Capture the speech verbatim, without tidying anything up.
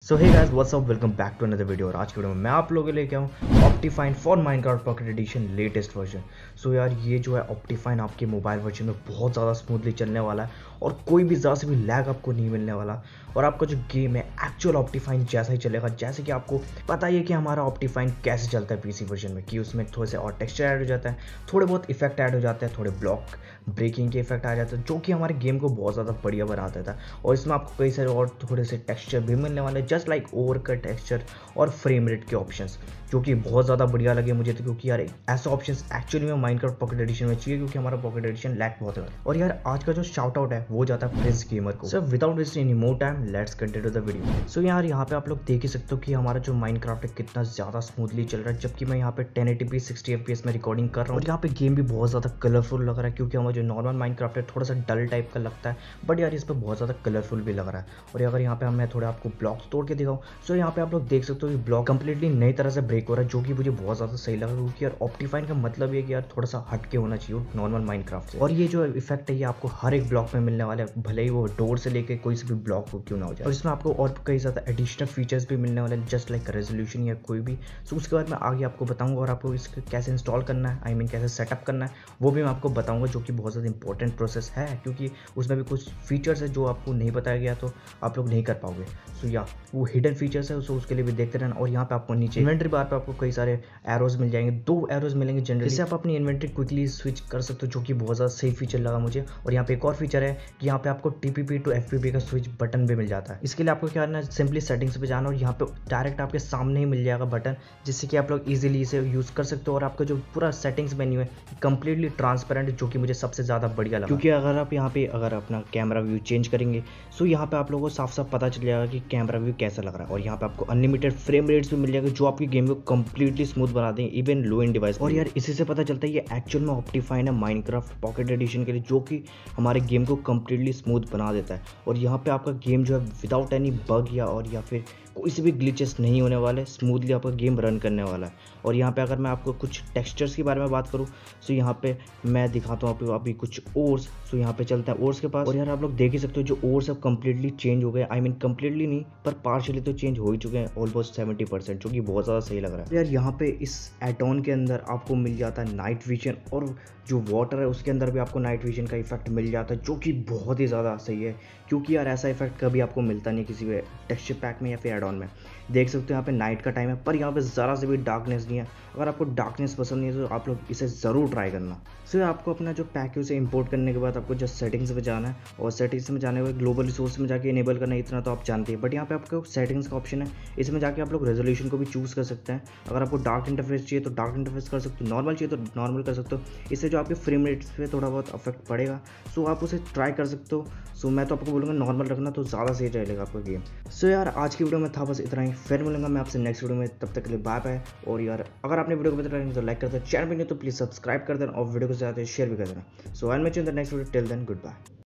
So hey guys what's up, welcome back to another video. और आज की video में मैं आप लोगों के लिए लेके आऊँ OptiFine for Minecraft pocket edition latest version. So यार ये जो है ऑप्टिफाइन आपके मोबाइल वर्जन में बहुत ज़्यादा स्मूथली चलने वाला है और कोई भी ज़्यादा से भी लैग आपको नहीं मिलने वाला। और आपका जो गेम है एक्चुअल ऑप्टिफाइन जैसा ही चलेगा, जैसे कि आपको पता ही है कि हमारा ऑप्टिफाइन कैसे चलता है पीसी वर्जन में, कि उसमें थोड़े से और टेक्सचर ऐड हो जाता है, थोड़े बहुत इफेक्ट ऐड हो जाते हैं, थोड़े ब्लॉक ब्रेकिंग के इफेक्ट आ जाते हैं, जो कि हमारे गेम को बहुत ज़्यादा बढ़िया बना देता है। और इसमें आपको कई सारे और थोड़े से टेक्सचर भी मिलने वाले हैं, जस्ट लाइक ओवर का टेक्सचर और फ्रेम रेट के ऑप्शंस, जो कि बहुत ज़्यादा बढ़िया लगे मुझे तो, क्योंकि यार ऐसे ऑप्शंस एक्चुअली में माइनक्राफ्ट पॉकेट एडिशन में चाहिए, क्योंकि हमारा पॉकेट एडिशन लैग बहुत है। और यार आज का जो शाउट आउट है वो जाता है प्रिंस गेमर को। So without wasting any more time let's continue the video. So यार यहाँ पे आप लोग देख ही सकते हो कि हमारा जो माइनक्राफ्ट है कितना ज़्यादा स्मूथली चल रहा है, जबकि मैं यहाँ पे ten eighty P sixty F P S में रिकॉर्डिंग कर रहा हूँ। और यहाँ पे गेम भी बहुत ज़्यादा कलरफुल लग रहा है, क्योंकि हमारा जो नॉर्मल माइनक्राफ्ट है थोड़ा सा डल टाइप का लगता है, बट यार इस पर बहुत ज़्यादा कलरफुल भी लग रहा है। और अगर यहाँ पे मैं थोड़ा आपको ब्लॉक्स तोड़ के दिखाऊँ, सो यहाँ पे आप लोग देख सकते हो कि ब्लॉक कंप्लीटली नई तरह से ब्रेक हो रहा है, जो कि मुझे बहुत ज़्यादा सही लगा, क्योंकि यार ऑप्टिफाइन का मतलब ये कि यार थोड़ा सा हटके होना चाहिए नॉर्मल माइनक्राफ्ट से। और ये जो इफेक्ट है ये आपको हर एक ब्लॉक में मिलने वाला है, भले ही वो डोर से लेके कोई से भी ब्लॉक हो क्यों ना हो जाए। और इसमें आपको और कई ज़्यादा एडिशनल फीचर्स भी मिलने वाले हैं, जस्ट लाइक रेजोल्यूशन या कोई भी। सो उसके बाद मैं आगे आपको बताऊंगा, और आपको इसको कैसे इंस्टॉल करना है, आई मीन कैसे सेटअप करना है, वो भी मैं आपको बताऊंगा, जो कि बहुत ज़्यादा इंपॉर्टेंट प्रोसेस है, क्योंकि उसमें भी कुछ फीचर्स है जो आपको नहीं बताया गया तो आप लोग नहीं कर पाओगे। सो या वो हिडन फीचर्स है, सो उसके लिए भी देखते रहना। और यहाँ पे आपको नीचे इन्वेंटरी बार पे आपको कई सारे एरोज मिल जाएंगे, दो एरोज मिलेंगे जनरली, जिससे आप अपनी इन्वेंटरी क्विकली स्विच कर सकते हो, जो कि बहुत ज़्यादा सही फीचर लगा मुझे। और यहाँ पे एक और फीचर है कि यहाँ पे आपको टीपीपी टू एफपीपी का स्विच बटन भी मिल जाता है। इसके लिए आपको क्या करना है, सिंपली सेटिंग्स पे जाना और यहाँ पे डायरेक्ट आपके सामने ही मिल जाएगा बटन, जिससे कि आप लोग इजीली इसे यूज़ कर सकते हो। और आपका जो पूरा सेटिंग्स मेन्यू है कंप्लीटली ट्रांसपेरेंट, जो कि मुझे सबसे ज़्यादा बढ़िया लगा, क्योंकि अगर आप यहाँ पे अगर अपना कैमरा व्यू चेंज करेंगे, सो यहाँ पे आप लोगों को साफ साफ पता चल जाएगा कि कैमरा व्यू कैसा लग रहा है। और यहाँ पे आपको अनलिमिटेड फ्रेम रेट्स भी मिल जाएगा, जो आपकी गेम को कंप्लीटली स्मूथ बना देंगे, इवन लो एंड डिवाइस। और यार इसी से पता चलता है ये एक्चुअल में ऑप्टिफाइन है माइनक्राफ्ट पॉकेट एडिशन के लिए, जो कि हमारे गेम को कंप्लीटली स्मूथ बना देता है। और यहाँ पे आपका गेम जो है विदाउट एनी बग या और या फिर कोई से भी ग्लिचेस नहीं होने वाले, स्मूथली आपका गेम रन करने वाला है। और यहाँ पे अगर मैं आपको कुछ टेक्सचर्स के बारे में बात करूँ, सो यहाँ पे मैं दिखाता हूँ आपको अभी कुछ ओर्स। सो यहाँ पे चलता है ओर्स के पास, और यार आप लोग देख ही सकते हो जो ओर्स अब कंप्लीटली चेंज हो गए, आई मीन कंप्लीटली नहीं पर पार्शियली तो चेंज हो ही चुके हैं, ऑलमोस्ट सेवेंटी परसेंट, जो कि बहुत ज़्यादा सही लग रहा है। यार यहाँ पे इस एटॉन के अंदर आपको मिल जाता है नाइट विजन, और जो वाटर है उसके अंदर भी आपको नाइट विजन का इफेक्ट मिल जाता है, जो कि बहुत ही ज़्यादा सही है, क्योंकि यार ऐसा इफेक्ट कभी आपको मिलता नहीं किसी भी टेक्सचर पैक में या फिर एडॉन में। देख सकते हो यहाँ पे नाइट का टाइम है, पर यहाँ पे ज़रा से भी डार्कनेस नहीं है। अगर आपको डार्कनेस पसंद नहीं है तो आप लोग इसे ज़रूर ट्राई करना। सो आपको अपना जो पैक है उसे इंपोर्ट करने के बाद आपको जस्ट सेटिंग्स में जाना है, और सेटिंग्स में जाने के बाद ग्लोबल रिसोर्स में जाके इनेबल करना है, इतना तो आप जानते हैं। बट यहाँ पे आपको सेटिंग्स का ऑप्शन है, इसमें जाके आप लोग रेजोल्यूशन को भी चूज़ कर सकते हैं। अगर आपको डार्क इंटरफेस चाहिए तो डार्क इंटरफेस कर सकते हो, नॉर्मल चाहिए तो नॉर्मल कर सकते हो। इससे जो आपके फ्रेम रेट्स पे थोड़ा बहुत अफेक्ट पड़ेगा, सो आप उसे ट्राई कर सकते हो। सो मैं तो आपको बोलूँगा नॉर्मल रखना, तो ज़्यादा सही रहेगा आपका गेम। सो यार आज की वीडियो में था बस इतना ही, फिर मिलूंगा मैं आपसे नेक्स्ट वीडियो में, तब तक के लिए बाय बाय। और यार अगर आपने वीडियो को बेहतर तो लाइक कर देना, चैनल पर नहीं तो प्लीज़ सब्सक्राइब कर देना, और वीडियो को ज़्यादा शेयर भी कर देना। So I will meet you in the next video, till then good bye.